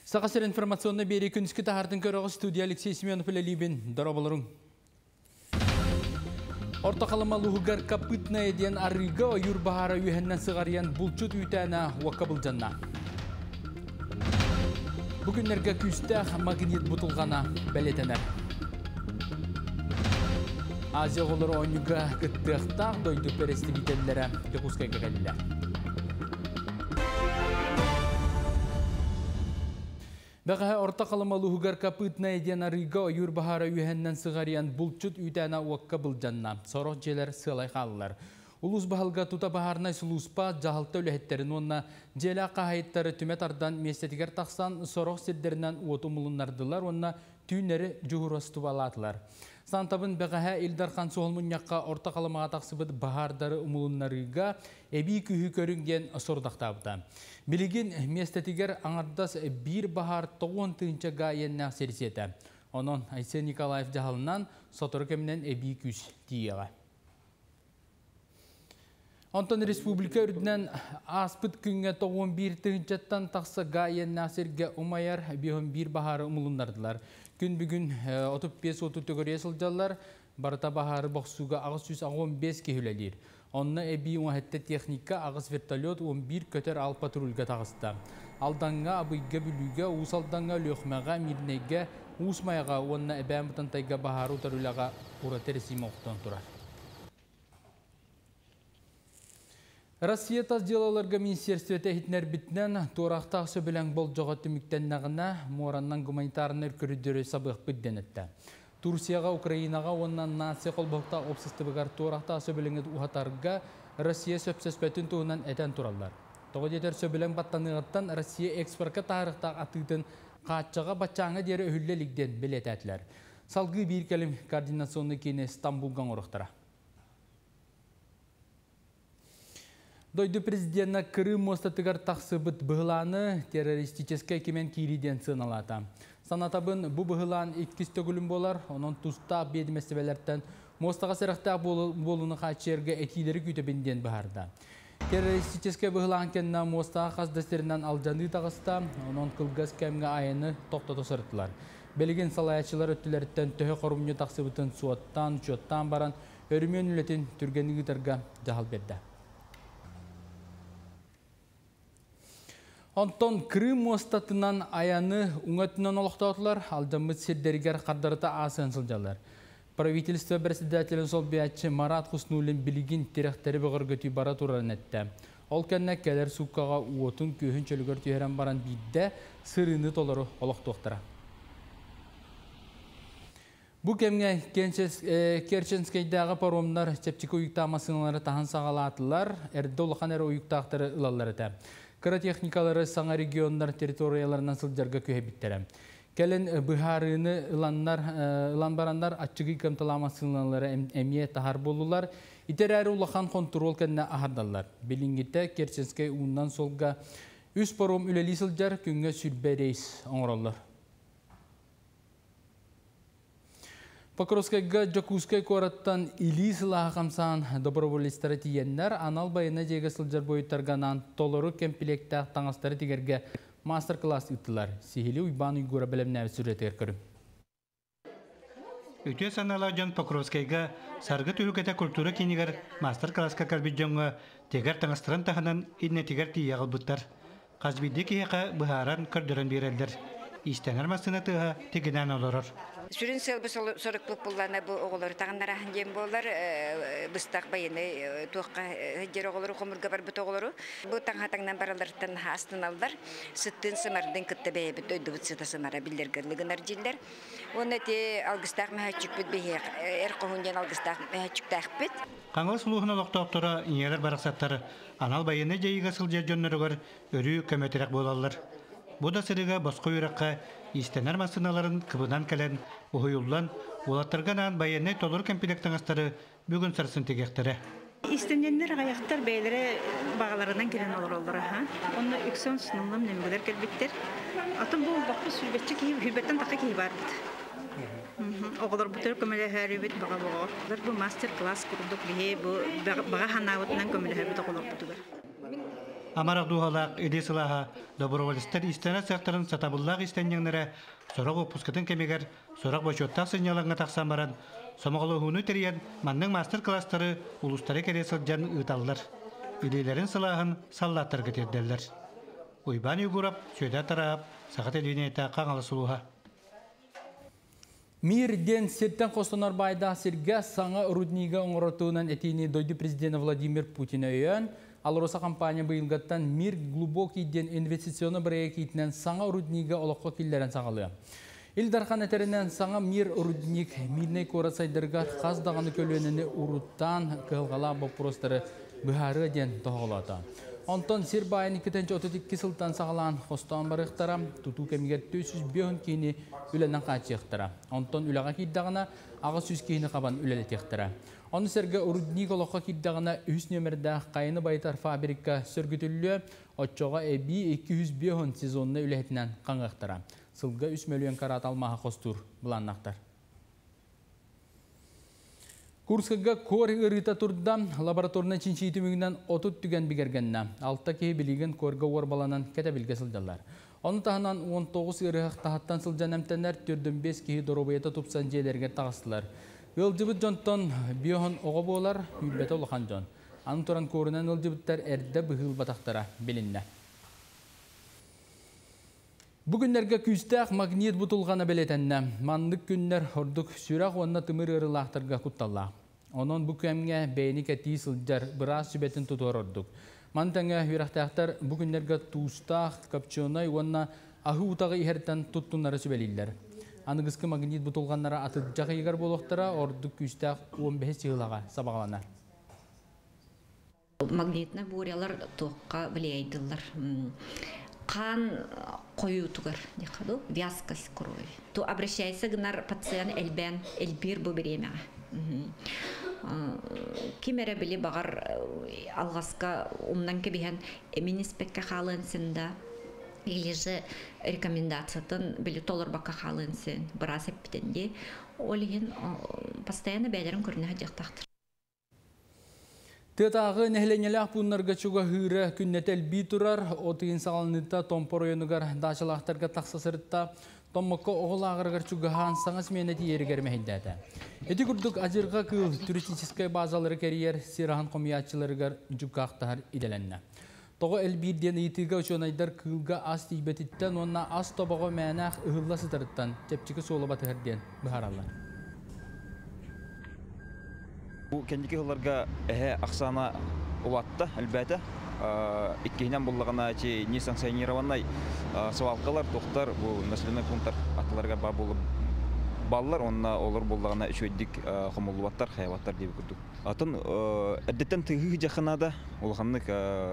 Сақасыр информационны бері күніскі тағардың көріғі студия Алексей Семенов үлелейбін. Дұрабылырың. Ортақалыма лұғығар капытна еден арыға ойыр бағара үйхеннен сығариян бұлчыт үйтәна уаққабыл жанна. Бүгінлерге күстәқ магнит бұтылғана бәлетенер. Азия ғолыр ойныға күттіқтақ дойды пересті бітелілері тұқұскайға кәлілер. Бәғі ортақалыма лұғығар капытна еден арыға ойыр бағара үйхеннен сығариян бұлчыт үйтәна уаққабыл жанна. Сорық желер сылай қалылар. Улус бағалға тута бағарнай сұлуспа жағалты өліхеттерін онна желі қағайыттары түмет ардан местетігер тақсан сорық седдерінен уоту мұлынардылар, онна түйінері жүғырасты балатылар. Сантабын бәғіға Илдархан Соғылмыннаққа ортақалымаға тақсыбыд бағардары мұлынарыға әбей күйі көрінген сордақтабыда. Білігін местетігер аңардас бір бағар 9-тыңча ғайеннақ серсеті. Onun Aysen Nikolaev жағалынан сотыры кемінен әбей күш дейіға. Антон Республика үрдінен аспыт күнге 91 тыңчаттан тақсы ғайен насерге ұмайар бір бағары ұмылындардылар. Күн бүгін 35-34 есілдалар барыта бағары бақсуға ағыз 115 кехілелер. Онына әбей оңахетті техника ағыз вертолет 11 көтер ал патрульға тағысты. Алданға, абыйға бүліге, ұсалданға, лөқмәға, мирнеге, ұсмайға, онына әбәмітін тайға бағары ұтарулаға ұра тересейме оқтан тұрар. Россия таз делаларға министерстветі хитнер бітінен турақтақ сөбілен бол жоғатты мүктеннағына мораннан гуманитарнер көрідері сабық бүдден етті. Турцияға, Украинаға, оннан нация қолбақта опсысты бұғар турақтақ сөбіліңі ұғатарға Россия сөпсеспәтін туғынан әтен туралар. Тоғы детер сөбілен баттанығыттан Россия экспортқа тарықтақ атыдың қатчаға батчаңы дері үхіллелікден білет әтілер. Салғы бір кәлім координационны кейіне Стамбулған ұрықтыра. Дойды президентна Крым мостатыгар тақсыбыт бұғыланы террористическай кемен кириден сыналата. Санатабын бұ бұғылан иткісті күлім болар, оның тұста бедіместебелерден мостаға сырықтақ болуны қатшерге әтилері күтебінден бұғарда. Террористическай бұғылан кенна мостаға қаздастерінен алжаны тағыста, оның қылғыз кәмге айыны тоқтаты сырттылар. Белген салаячылар өттілерден төһі қорымны тақсыбытын суаттан, учоттан баран өрімен үлетін түргені ғытарға жағал берді. Антон Крым мостатынан аяны уңатынан олықтаутылар, алдамыт сердерігер қардарыта асын сылжалар. Правительство председателін сол биятчы Марат Хуснулин білігін теректері бұғыргөті бара туран әтті. Ол кәнне кәлер суққаға уотын көхін чөлігер түйерен баран бейді сырыны толары олықтуқтыра. Бұ кәмге Керченскейдағы паромдар чепчікі ұйықтамасыналары тағын сағалатылар, әрді олыған әрі ұйықтақтары ұлалары да. Кыра техникалары саңа региондар территорияларынан сылжарға көе біттері. Кәлін бұхарыны ұлан барандар атчығы көмталамасыналары әмие тахар болулар, итер әрі ұлақан контрол кәнне ағардалар. Белінгетті Керченскей ұндан солға үс паром үлелі сылжар күнге сүрбе рейс оңыралар. Покровскайга Джакускай кораттан Илис лағамсан доброволистары тиеннер анал байына жегі сылжар бойыттарғанан толыру кемпелектақ таңастары тегерге мастер-класс үттілер. Сихили уйбан уйгура білімнәві сүретер көрім. Үте санала жан Покровскайга сарғы түрікеті культура кенігер мастер-класска карбиджонға тегер таңастырын тағынан идне тегер тияғыл бұттар. Қазбейді кейеқа бұхаран көрдірін берелдер. Истенер масына тыға тегінен олырыр. Сүрін сылбы сорықлық болланы бұл оғылары тағындар ағын болар, бұстақ байыны туаққа жер оғылары, қомырға бар бұт оғылары. Бұл таңға-таңнан баралардан астын алдар, сүттін сымардың күтті бәйі бұт өйді бұт сұта сымара білдергірлігінар желдер. Оны те алғыстақ мәхәтчік бүт бейі, әр қоғынден алғыстақ мәхәтчік тәқ бүт. Қаңғыл сұлуғын олықтауқтыра инелер барақсаттары, анал байыны жайыға сыл жер жонларығыр өрі көметірек болалар. Бұда сырыға босқы үйраққа истенер масыналарын кыбынан кәлен ұхыйылдан олаттырғанан байыны толыр кемпелектің астары бүгін сарсын тегектері. Истененлер аяқтар бәйлері бағаларынан келен олар олар. Оны үксон сынылым немгілер кәлбеттер. Атын бұл бақпы сүрбетчі кейіп, хүлбеттен тақы кейіп бар бұд. Оғылар бұтыр көмелі әрі бет баға бағар. Бұл мастер-класс құрдық бейе, баға ханауытынан көмелі әрі бет оғылар бұтығыр. Амарак духалак эдесылаха добровольстер истена сектарын сатабыллак истеннеңнере сорок опускатын кемегер сорок бочоттак сынялаңга таксан баран сомоголугуну териян манның мастер-класстары улустары кересылжан ыталлар. Идейлерин сылаһын саллаттар кетерделлер. Уйбан югурап, сөйдә тарап, сағат әлінейті қаңалы сұлуға. Мирден сеттен қостанар байда сирге саңа руднига оңыратуынан әтейіне дойды президент Владимир Путин өйен, алыроса компания бұйылғаттан мир глубокий ден инвестиционы бірге кейтінен саңа руднига олыққа келдерін саңалы. Илдархан әтерінен саңа мир рудник мирней корасайдырға қаздағаны көлөніне ұруттан қылғала бопростары бұхары ден тоғылады. Онтон сир байын 2-32 сылтан сағалан қостан барықтара, тұту кәмігер 400 кейіні үленен қачықтыра. Онтон үліға кейддағына аға сүз кейіні қабан үлелі тектіра. Оны сәргі ұрудник олыққа кейддағына үз нөмірді қайыны байтар фабрика сөргітілі отчоға әбі 200 сезонны үләтінен қаңғақтыра. Сылға 3 миллион карат алмаға қостур бұланнақтар. Курскага кор ырыта турда лабораторна чинчиити мүгінен отут түген бігергенна. Алта кей білеген корга орбаланан кәті білге сылдалар. Оны тағынан 19 ырығық тағаттан сылжан әмтенлер түрдің 5 кейі доробайета тупсан жейлерге тағыстылар. Өлжібіт жонтон биохон оғы болар, үйбеті олыған жон. Аны тұран корынан өлжібіттер әрді бұғыл батақтара білінне. Бүгінлерге күстәқ магнит бұтылғаны білетенне. Мандық күнлер ордық сүрақ онына тымыр ырылақтарға құтталла. Onun bu kömge beyni keti sılcar biraz sübetin tutur orduk. Mantanga hürақтақтар bugünlerge tuğustaq kapçonay onna ahı utağı iherten tuttunları sübeliller. Anıgıskı magnit butulganlara atıdjağı yegar boluqtara orduk küstaq 15 yılağa sabağlanar. Магнитный бурялар тоққа влияйдылар. Қан қоютугар, декаду, вязкость крови. То обращайся гнар пациент эльбен, эльбир бу береме. Кимере били багар алгаска умнан кебиһен эминиспекке халынсында или же рекомендациятын били толор бакка халынсын бираз эппитенди олиген постоянно бәйләрен көрүнә жактактыр. Тетагы нехленелях пуннарга чуга хыра күннетел битурар отыгын сагалныта томпор ойонугар дачалахтарга таксасырытта Томмоко оғылағырғыр чугахан саңас менеті ерігер мәхіндәді. Эти күрдік ажырға кыл туристическай базалары кәрiyер сирахан комиятчыларығар жүкақтағар иделенне. Тоғы әлбирден етігі үшонайдар кылға ас тейбетіттен, онна ас тобаға мәнәқ ұғылла сытарыттан тепчікі солы батығырден бұхаралар. Бұл кәндекі ғыларға әе ақсана ұлатты әлбәті. Иккенен болғана не санкционированный свалкалар, тоқтар, бұл населенный пункттар атыларға бар болып баллар, онна олар болғана үшөйдік қомылуаттар, хайваттар деп күрдік. Атын әдеттен тығы жақынада олғанлық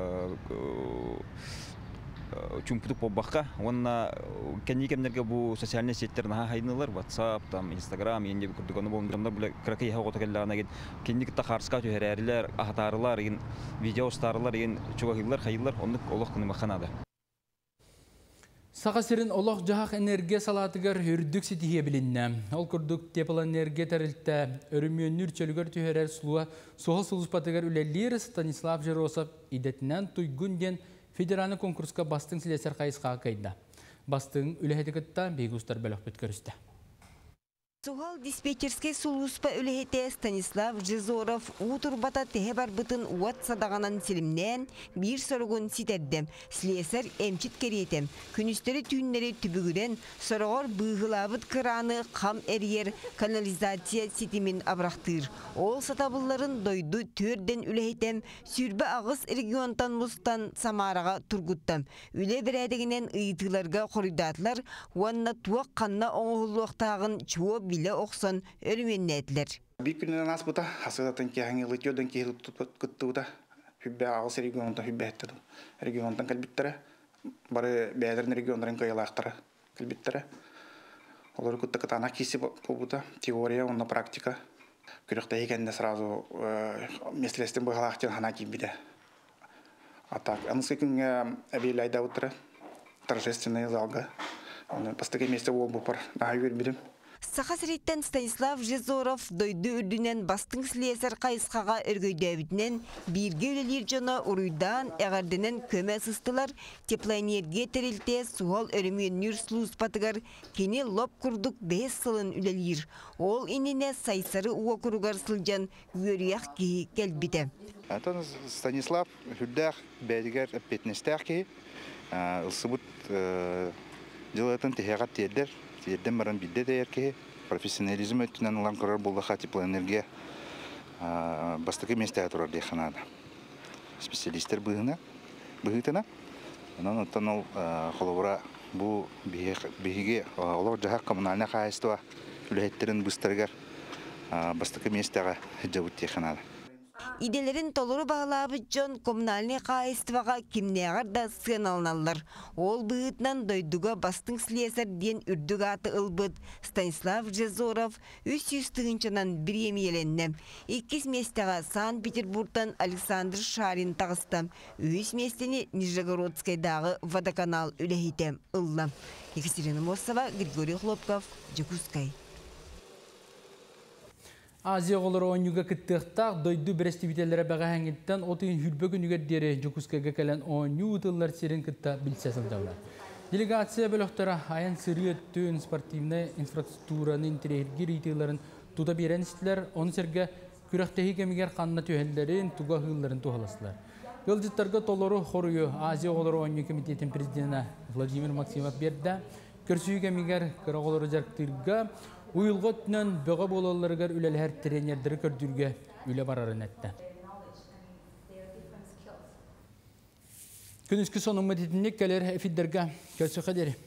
чүмпүдік болбаққа, онна кәнекемдерге бұл социальный сеттерін хайнылар, WhatsApp, Instagram, енде күрдік, оны болындырымдар бұл кракай хауғыта кәлдіғана ген кендікті қарсқа түйәрәрілер, ағатарылар, видео ұстарылар, чуғағылар, хайылар, онлық олық күні мақанады. Сақасырын олық жағақ энергия салатығар үрдік сетихе білінне. Ол күрдік тепіл энергия тәрілтті өрімүйіннүр чөлігер түйәрәр сұлуа соғыл сұлыспатығар үлелер Станислав Жеросов идетінен тұйгүнден федеральный конкурска бастың сілесер қайысқа қайда. Бастың үләхетікітті бейгустар бөлік бүткөрісті. Суғал диспетчерский сулуспа үлехете Станислав Жизоров утурбата теhe барбытын уат садағанан селімнен бір сорғын ситердем. Слесар эмчит керетем. Күністері түйінлері түбігірен сорғыр бұғылабыт краны қам әрьер канализация сетимин абрақтыр. Ол сатабыларын дойду төрден үлехетем сүрбі ағыз регионтан мұстан Самараға тұргуттам. Үле бірәдігінен ұйытыларға қорыдатлар, уанна туақ қанна оңғылуақтағын чуо биле оқсан өрменнәтлер. Бик күннән ас бута, хасыдатан кехәңе лытёдан кехил туттуда. Хүббә агыс регионтан хүббәттә. Регионтан калбиттәре, бары бәйләрне регионнан кыйлактыра калбиттәре. Олар кутта катана киси бута, теория, онна практика. Күрәктә икәнне сразу меслестен бугалактан хана кибиде. Атак, анысы күнгә әбилайда утыра. Торжественный залга. Он постаге месте в обупар. На юр бидем. Сахасыреттен Станислав Жизоров дойду үрдінен бастың слесар қайысқаға өргөйдөбітінен бирге өлелер жона ұруйдан әғардінен көмі сыстылар теплоэнергия терілте суғал өрімен нүр слуспатығар кені лоп күрдік 5 сылын үлелер. Ол иніне сайсары уа күругар сылжан өріяқ кейі келбіті. Антон Станислав хүлдәқ бәдігер әппетнестәқ кейі. Ұлсыбыт жылатын тегеғат тердер. Терден баран бидде дейер кейі. Профессионализм өттінен ұлан көрер болдыға теплоэнергия бастықы местәға тұрар дейханады. Специалистер бұғытына. Онан оттан ол қолауыра бұл бейге олар жағақ коммунальна қайыстыва үләйеттерін бұстарғар бастықы местәға жауыт дейханады. Иделерин толуру бағлабы жон коммунальный қайыстываға кимнеғар да сын алыналар. Ол бұғытнан дойдуға бастың слесар ден үрдіг аты ылбыт Станислав Жизоров 300 тығынчынан бір емеленнем. 2 местеға Санкт-Петербургтан Александр Шарин тағыстам. 3 местені Нижегородскайдағы водоканал үләхетем ыллам. Екатерина Мосова, Григорий Хлопков, Жекускай. Азия олары ойнуға кіттіқтақ дойду бірестібителері баға әңгеттен отын хүлбөгін үгердері жүкіскеге кәлін ойну ұтылар серін кітті білсесіл дәулі. Делегация бөліқтері аян сыры өттіін спортивны инфраструктураны интерегер етейлерін тута берен істілер, оны серге күректегі кемігер қанына түйелдерін туға ғылларын туғаласылар. Гылжыттарға толыру қорыю Азия олары ойну комитетін президенті Владимир Максимов берді. Көрсүйі кемігер қырағылары жарқтырға Уйылғы түнен бөға болаларығар үлелер тренердері көрдірге үле барарын әтті. Күніскі соның мәдетінек кәлер әфиддерге көсі қадері.